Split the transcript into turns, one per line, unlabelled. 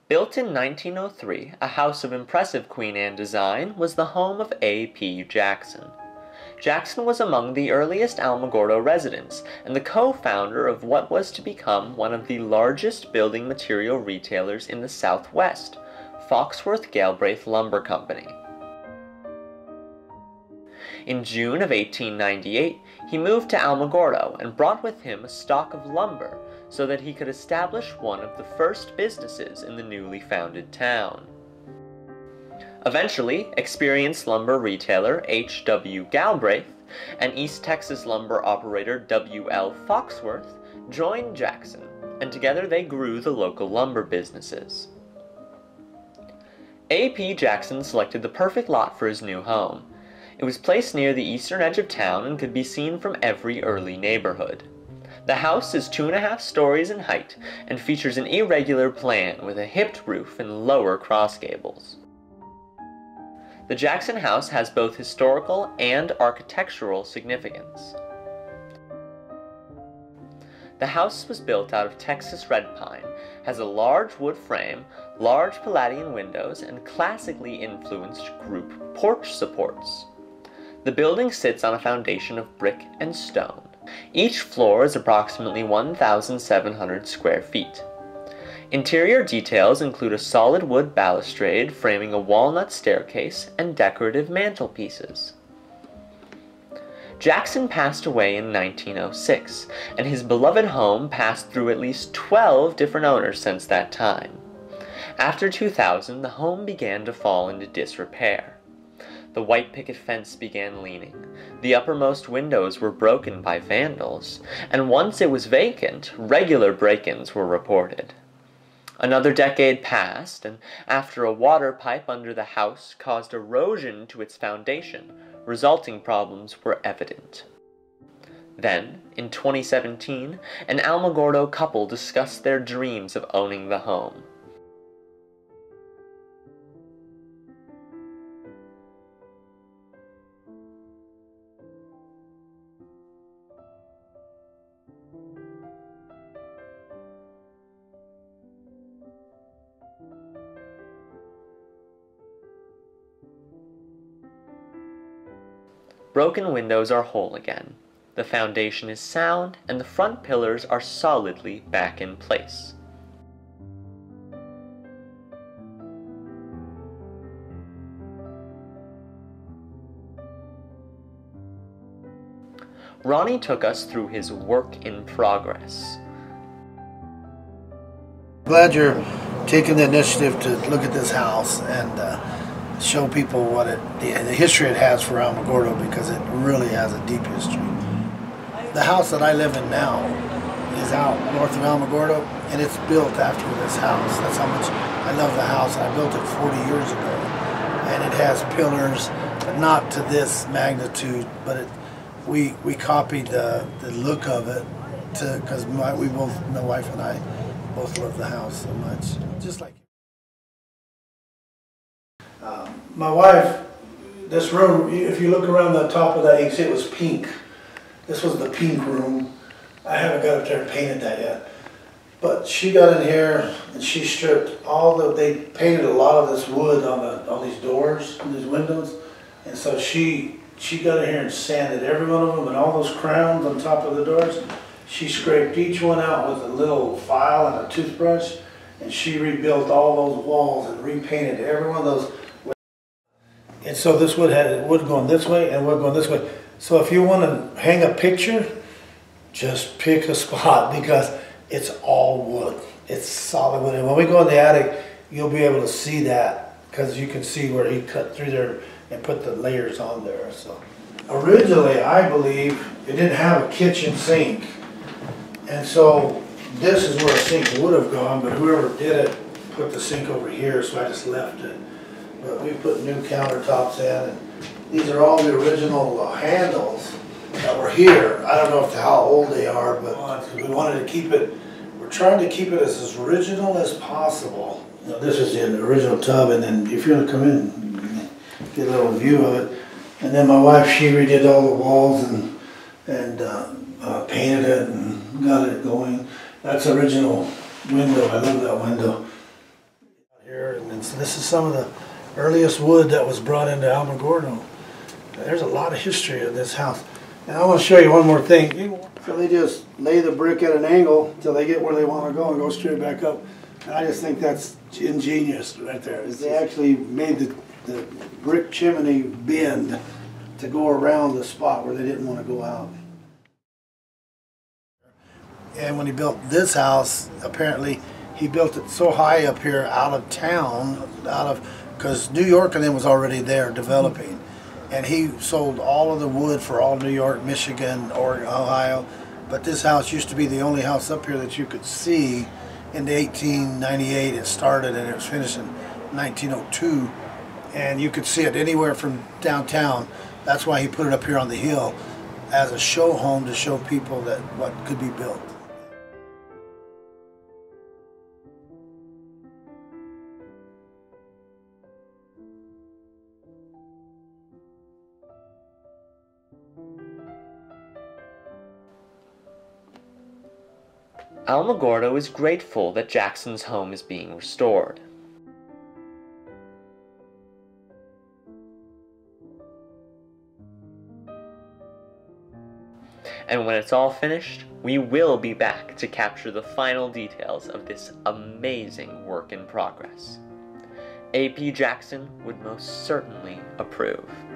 Built in 1903, a house of impressive Queen Anne design was the home of A.P. Jackson. Jackson was among the earliest Alamogordo residents and the co-founder of what was to become one of the largest building material retailers in the Southwest, Foxworth Galbraith Lumber Company. In June of 1898, he moved to Alamogordo and brought with him a stock of lumber so that he could establish one of the first businesses in the newly founded town. Eventually, experienced lumber retailer H.W. Galbraith and East Texas lumber operator W.L. Foxworth joined Jackson, and together they grew the local lumber businesses. A.P. Jackson selected the perfect lot for his new home. It was placed near the eastern edge of town and could be seen from every early neighborhood. The house is 2.5 stories in height and features an irregular plan with a hipped roof and lower cross gables. The Jackson house has both historical and architectural significance. The house was built out of Texas red pine, has a large wood frame, large Palladian windows, and classically influenced group porch supports. The building sits on a foundation of brick and stone. Each floor is approximately 1,700 square feet. Interior details include a solid wood balustrade framing a walnut staircase and decorative mantelpieces. Jackson passed away in 1906, and his beloved home passed through at least 12 different owners since that time. After 2000, the home began to fall into disrepair. The white picket fence began leaning, the uppermost windows were broken by vandals, and once it was vacant, regular break-ins were reported. Another decade passed, and after a water pipe under the house caused erosion to its foundation, resulting problems were evident. Then, in 2017, an Alamogordo couple discussed their dreams of owning the home. Broken windows are whole again. The foundation is sound, and the front pillars are solidly back in place. Ronnie took us through his work in progress.
Glad you're taking the initiative to look at this house and show people what the history it has for Alamogordo, because it really has a deep history. The house that I live in now is out north of Alamogordo, and it's built after this house. That's how much I love the house. I built it 40 years ago, and it has pillars, but not to this magnitude. But we copied the look of it because my wife and I both love the house so much, just like. My wife, this room, if you look around the top of that, you can see it was pink. This was the pink room. I haven't got up there and painted that yet. But she got in here and she stripped they painted a lot of this wood on these doors, on these windows. And so she got in here and sanded every one of them, and all those crowns on top of the doors. She scraped each one out with a little file and a toothbrush, and she rebuilt all those walls and repainted every one of those. And so this wood had wood going this way and wood going this way. So if you want to hang a picture, just pick a spot, because it's all wood. It's solid wood. And when we go in the attic, you'll be able to see that, because you can see where he cut through there and put the layers on there. So originally, I believe it didn't have a kitchen sink. And so this is where a sink would have gone, but whoever did it put the sink over here, so I just left it. But we put new countertops in, and these are all the original handles that were here. I don't know how old they are, but we wanted to keep it, we're trying to keep it as original as possible. You know, this is the original tub, and then if you want to come in, get a little view of it. And then my wife, she redid all the walls and painted it and got it going. That's the original window. I love that window. And so this is some of the earliest wood that was brought into Alamogordo. There's a lot of history of this house. And I want to show you one more thing. So they just lay the brick at an angle until they get where they want to go and go straight back up. And I just think that's ingenious right there. They actually made the brick chimney bend to go around the spot where they didn't want to go out. And when he built this house, apparently he built it so high up here out of town, because New York and then was already there developing. And he sold all of the wood for all New York, Michigan, Oregon, Ohio. But this house used to be the only house up here that you could see. In the 1898 it started and it was finished in 1902. And you could see it anywhere from downtown. That's why he put it up here on the hill as a show home to show people that what could be built.
Alamogordo is grateful that Jackson's home is being restored. And when it's all finished, we will be back to capture the final details of this amazing work in progress. A.P. Jackson would most certainly approve.